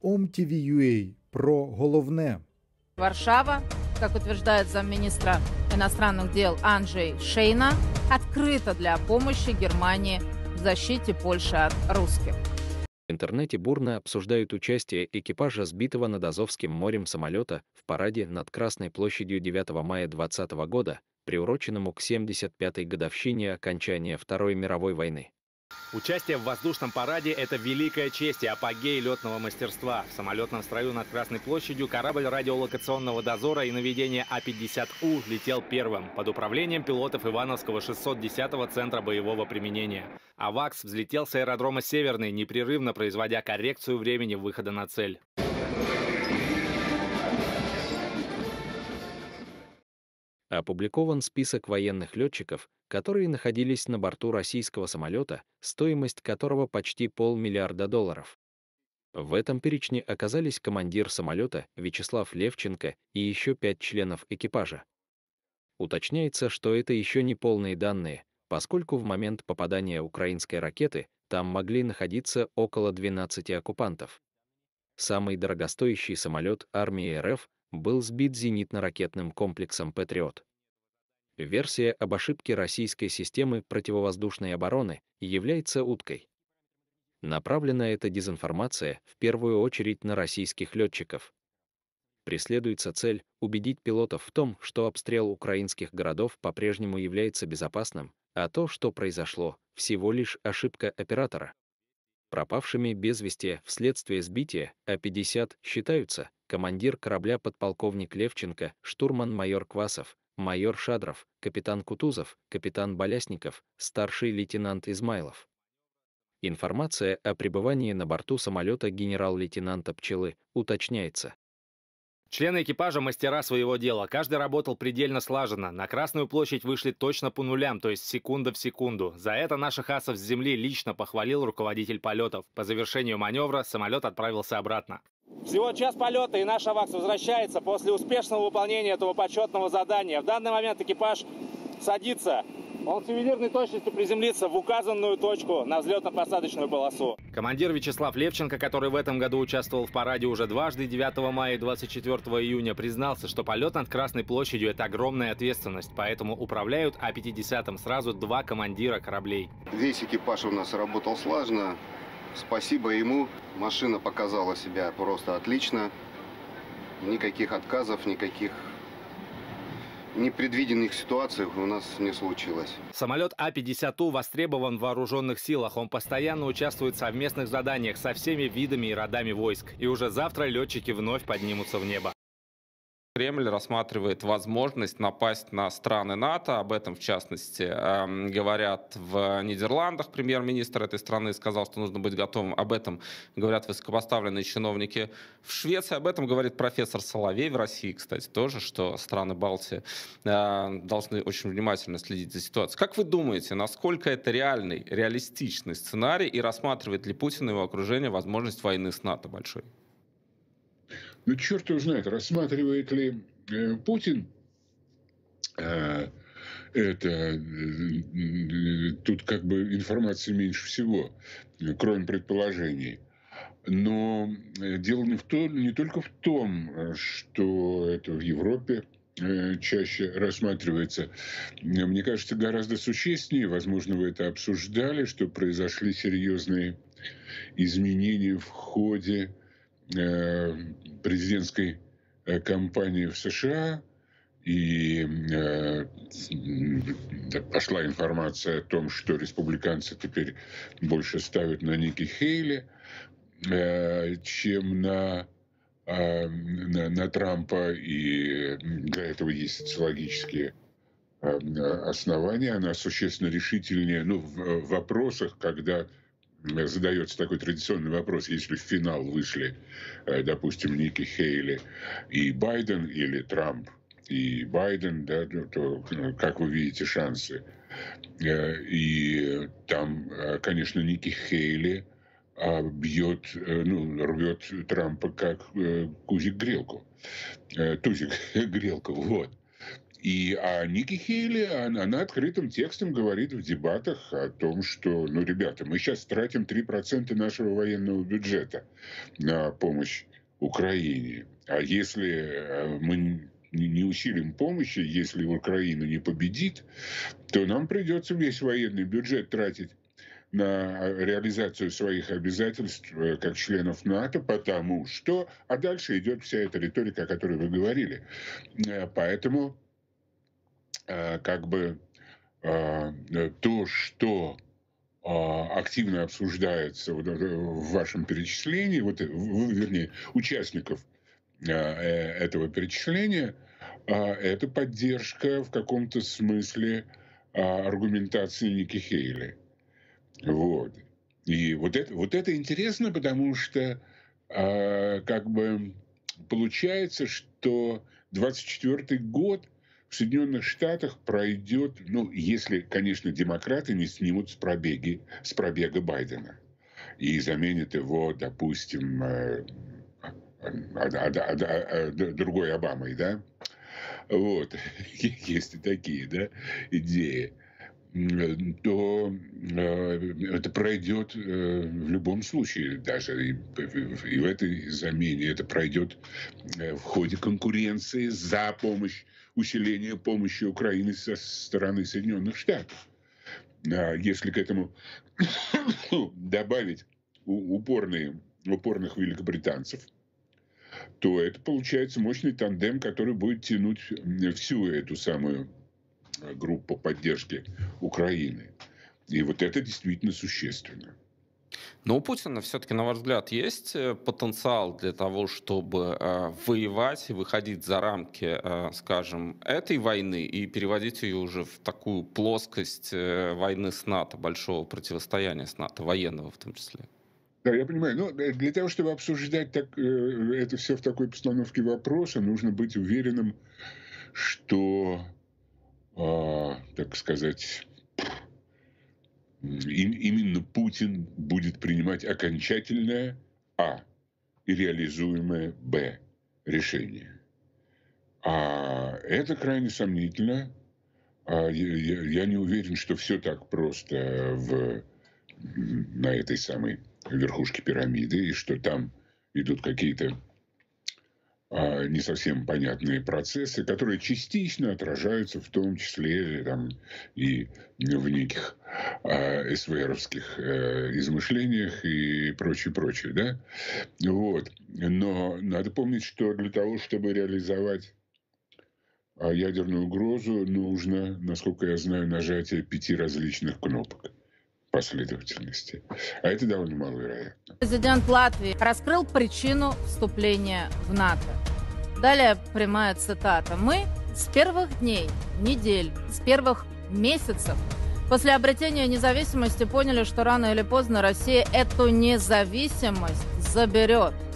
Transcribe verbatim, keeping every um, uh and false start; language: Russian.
Ом Ті Ві Ю А про головне. Варшава, как утверждает замминистра иностранных дел Анджей Шейна, открыта для помощи Германии в защите Польши от русских. В интернете бурно обсуждают участие экипажа сбитого над Азовским морем самолета в параде над Красной площадью девятого мая двадцатого года, приуроченному к семьдесят пятой годовщине окончания Второй мировой войны. Участие в воздушном параде – это великая честь и апогей летного мастерства. В самолетном строю над Красной площадью корабль радиолокационного дозора и наведения А пятьдесят У летел первым под управлением пилотов Ивановского шестьсот десятого центра боевого применения. АВАКС взлетел с аэродрома Северный, непрерывно производя коррекцию времени выхода на цель. Опубликован список военных летчиков, которые находились на борту российского самолета, стоимость которого почти полмиллиарда долларов. В этом перечне оказались командир самолета Вячеслав Левченко и еще пять членов экипажа. Уточняется, что это еще не полные данные, поскольку в момент попадания украинской ракеты там могли находиться около двенадцати оккупантов. Самый дорогостоящий самолет армии Эр Эф был сбит зенитно-ракетным комплексом «Патриот». Версия об ошибке российской системы противовоздушной обороны является уткой. Направлена эта дезинформация в первую очередь на российских летчиков. Преследуется цель убедить пилотов в том, что обстрел украинских городов по-прежнему является безопасным, а то, что произошло, всего лишь ошибка оператора. Пропавшими без вести вследствие сбития А пятьдесят считаются командир корабля подполковник Левченко, штурман-майор Квасов, майор Шадров, капитан Кутузов, капитан Болясников, старший лейтенант Измайлов. Информация о пребывании на борту самолета генерал-лейтенанта Пчелы уточняется. Члены экипажа – мастера своего дела. Каждый работал предельно слаженно. На Красную площадь вышли точно по нулям, то есть секунда в секунду. За это наших асов с земли лично похвалил руководитель полетов. По завершению маневра самолет отправился обратно. Всего час полета, и наш АВАКС возвращается после успешного выполнения этого почетного задания. В данный момент экипаж садится. Он с ювелирной точностью приземлится в указанную точку на взлетно-посадочную полосу. Командир Вячеслав Левченко, который в этом году участвовал в параде уже дважды, девятого мая и двадцать четвёртого июня, признался, что полет над Красной площадью – это огромная ответственность, поэтому управляют А пятьдесят сразу два командира кораблей. Весь экипаж у нас работал слаженно. Спасибо ему. Машина показала себя просто отлично. Никаких отказов, никаких непредвиденных ситуаций у нас не случилось. Самолет А пятьдесят У востребован в вооруженных силах. Он постоянно участвует в совместных заданиях со всеми видами и родами войск. И уже завтра летчики вновь поднимутся в небо. Кремль рассматривает возможность напасть на страны НАТО. Об этом, в частности, э, говорят в Нидерландах. Премьер-министр этой страны сказал, что нужно быть готовым. Об этом говорят высокопоставленные чиновники в Швеции. Об этом говорит профессор Соловей в России, кстати, тоже, что страны Балтии э, должны очень внимательно следить за ситуацией. Как вы думаете, насколько это реальный, реалистичный сценарий, и рассматривает ли Путин и его окружение возможность войны с НАТО большой? Ну, черт его знает, рассматривает ли э, Путин э, это. Э, тут как бы информации меньше всего, кроме предположений. Но дело не, в том, не только в том, что это в Европе э, чаще рассматривается. Мне кажется, гораздо существеннее, возможно, вы это обсуждали, что произошли серьезные изменения в ходе президентской кампании в США, и э, пошла информация о том, что республиканцы теперь больше ставят на Ники Хейли, э, чем на, э, на, на Трампа, и для этого есть социологические э, основания. Она существенно решительнее, ну, в, в вопросах, когда задается такой традиционный вопрос: если в финал вышли, допустим, Ники Хейли и Байден, или Трамп и Байден, да, то как вы видите шансы? И там, конечно, Ники Хейли бьет, ну, рвет Трампа как кузик грелку, тузик грелку, вот. И а Ники Хейли, она, она открытым текстом говорит в дебатах о том, что, ну, ребята, мы сейчас тратим три процента нашего военного бюджета на помощь Украине. А если мы не усилим помощи, если Украина не победит, то нам придется весь военный бюджет тратить на реализацию своих обязательств как членов НАТО, потому что... А дальше идет вся эта риторика, о которой вы говорили. Поэтому как бы то, что активно обсуждается в вашем перечислении, вот, вернее, участников этого перечисления, это поддержка в каком-то смысле аргументации Ники Хейли. Вот. И вот это, вот это интересно, потому что как бы получается, что двадцать четвёртый год в Соединенных Штатах пройдет, ну, если, конечно, демократы не снимут с, пробеги, с пробега Байдена и заменят его, допустим, другой Обамой, да? Вот. Есть и такие, да, идеи. То это пройдет в любом случае, даже и в этой замене, это пройдет в ходе конкуренции за помощь, усиление помощи Украины со стороны Соединенных Штатов. Если к этому добавить упорные, упорных великобританцев, то это получается мощный тандем, который будет тянуть всю эту самую группу поддержки Украины. И вот это действительно существенно. Но у Путина все-таки, на ваш взгляд, есть потенциал для того, чтобы э, воевать и выходить за рамки, э, скажем, этой войны и переводить ее уже в такую плоскость э, войны с НАТО, большого противостояния с НАТО, военного в том числе? Да, я понимаю. Но для того, чтобы обсуждать так, э, это все в такой постановке вопроса, нужно быть уверенным, что, э, так сказать, именно Путин будет принимать окончательное А и реализуемое Б решение. А это крайне сомнительно. А я, я не уверен, что все так просто в, на этой самой верхушке пирамиды, и что там идут какие-то а, не совсем понятные процессы, которые частично отражаются в том числе там, и в неких а, эсверовских а, измышлениях и прочее, прочее. Да? Вот. Но надо помнить, что для того, чтобы реализовать а, ядерную угрозу, нужно, насколько я знаю, нажатие пяти различных кнопок последовательности. А это довольно маловероятно. Президент Латвии раскрыл причину вступления в НАТО. Далее прямая цитата. «Мы с первых дней, недель, с первых месяцев после обретения независимости поняли, что рано или поздно Россия эту независимость заберет.